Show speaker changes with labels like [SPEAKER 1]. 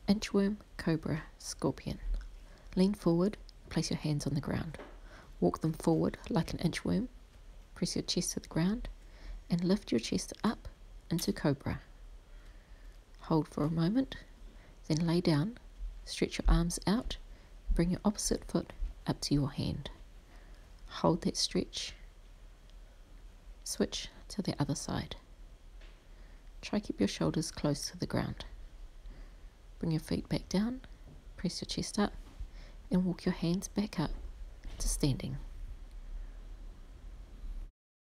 [SPEAKER 1] Inchworm, cobra, scorpion. Lean forward, place your hands on the ground. Walk them forward like an inchworm. Press your chest to the ground and lift your chest up into cobra. Hold for a moment, then lay down, stretch your arms out, bring your opposite foot up to your hand. Hold that stretch. Switch to the other side. Try keep your shoulders close to the ground. Bring your feet back down, press your chest up, and walk your hands back up to standing.